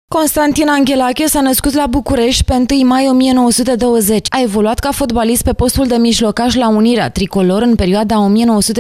Constantin Anghelache s-a născut la București pe 1 mai 1920. A evoluat ca fotbalist pe postul de mijlocaș la Unirea Tricolor în perioada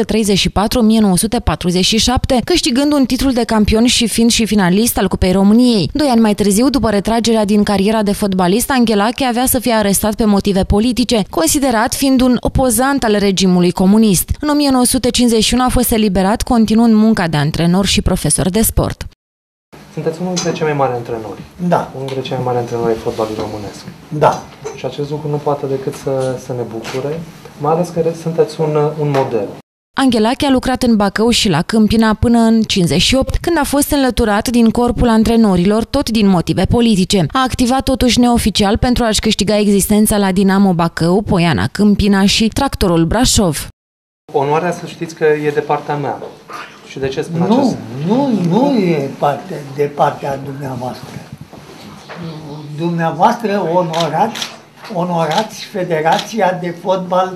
1934-1947, câștigând un titlu de campion și fiind și finalist al Cupei României. 2 ani mai târziu, după retragerea din cariera de fotbalist, Anghelache avea să fie arestat pe motive politice, considerat fiind un opozant al regimului comunist. În 1951 a fost eliberat, continuând munca de antrenor și profesor de sport. Sunteți unul dintre cei mai mari antrenori. Da. Unul dintre cei mai mari antrenori ai fotbalului românesc. Da. Și acest lucru nu poate decât să ne bucure, mai ales că sunteți un model. Anghelache a lucrat în Bacău și la Câmpina până în 58, când a fost înlăturat din corpul antrenorilor, tot din motive politice. A activat totuși neoficial pentru a-și câștiga existența la Dinamo Bacău, Poiana Câmpina și Tractorul Brașov. Onoarea, să știți că e de partea mea. Și de ce spun acest? Nu e de partea dumneavoastră. Dumneavoastră onorați Federația de Fotbal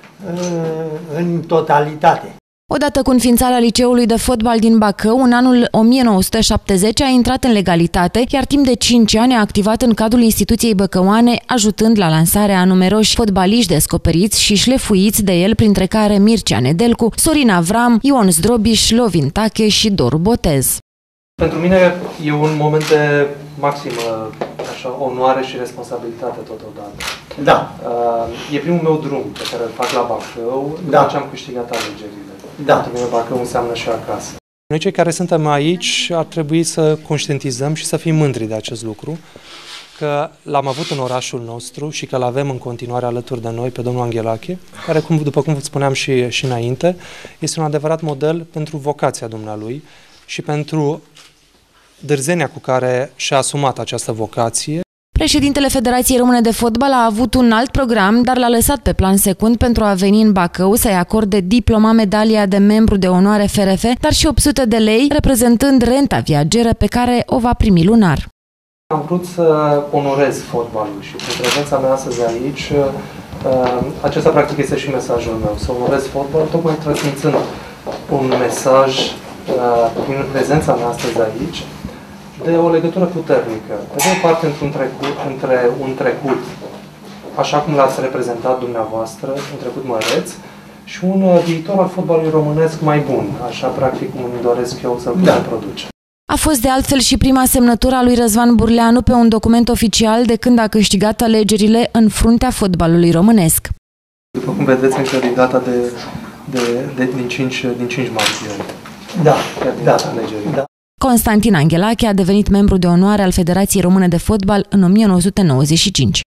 în totalitate. Odată cu înființarea liceului de fotbal din Bacău, în anul 1970 a intrat în legalitate, iar timp de 5 ani a activat în cadrul instituției băcăuane, ajutând la lansarea a numeroși fotbaliști descoperiți și șlefuiți de el, printre care Mircea Nedelcu, Sorin Avram, Ion Zdrobiș, Lovin Tache și Doru Botez. Pentru mine e un moment de maximă onoare și responsabilitate totodată. Da. E primul meu drum pe care îl fac la Bacău, după ce am câștigat alegerile. Da. Pentru mine Bacău înseamnă și acasă. Noi cei care suntem aici ar trebui să conștientizăm și să fim mândri de acest lucru, că l-am avut în orașul nostru și că l-avem în continuare alături de noi pe domnul Anghelache, care, după cum vă spuneam și înainte, este un adevărat model pentru vocația dumnealui și pentru dârzenia cu care și-a asumat această vocație. Președintele Federației Române de Fotbal a avut un alt program, dar l-a lăsat pe plan secund pentru a veni în Bacău să-i acorde diploma, medalia de membru de onoare FRF, dar și 800 de lei, reprezentând renta viageră pe care o va primi lunar. Am vrut să onorez fotbalul și prin prezența mea astăzi aici, acesta practic este și mesajul meu, să onorez fotbalul, tocmai transmițând un mesaj prin prezența mea astăzi aici, de o legătură puternică. Pe de o parte, între un trecut, așa cum l-ați reprezentat dumneavoastră, un trecut măreț, și un viitor al fotbalului românesc mai bun, așa practic cum îmi doresc eu să-l putem produce. A fost de altfel și prima semnătură a lui Răzvan Burleanu pe un document oficial de când a câștigat alegerile în fruntea fotbalului românesc. După cum vedeți, încă din data din 5 martie. Da, alegerile. Constantin Anghelache a devenit membru de onoare al Federației Române de Fotbal în 1995.